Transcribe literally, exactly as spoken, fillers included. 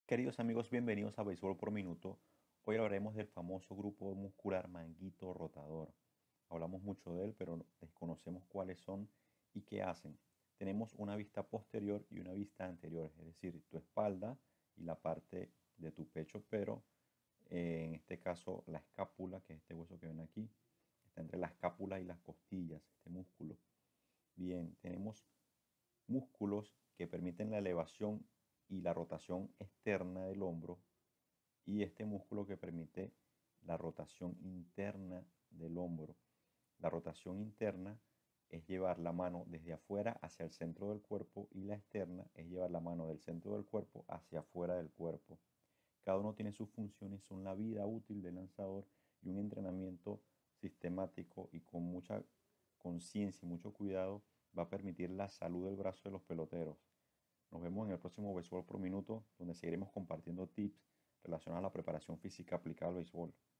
Queridos amigos, bienvenidos a Béisbol por Minuto. Hoy hablaremos del famoso grupo muscular manguito rotador. Hablamos mucho de él, pero desconocemos cuáles son y qué hacen. Tenemos una vista posterior y una vista anterior, es decir, tu espalda y la parte de tu pecho, pero eh, en este caso la escápula, que es este hueso que ven aquí, está entre la escápula y las costillas, este músculo. Bien, tenemos músculos que permiten la elevación y la rotación externa del hombro y este músculo que permite la rotación interna del hombro. La rotación interna es llevar la mano desde afuera hacia el centro del cuerpo y la externa es llevar la mano del centro del cuerpo hacia afuera del cuerpo. Cada uno tiene sus funciones, son la vida útil del lanzador y un entrenamiento sistemático y con mucha conciencia y mucho cuidado va a permitir la salud del brazo de los peloteros. Nos vemos en el próximo Béisbol por Minuto, donde seguiremos compartiendo tips relacionados a la preparación física aplicada al béisbol.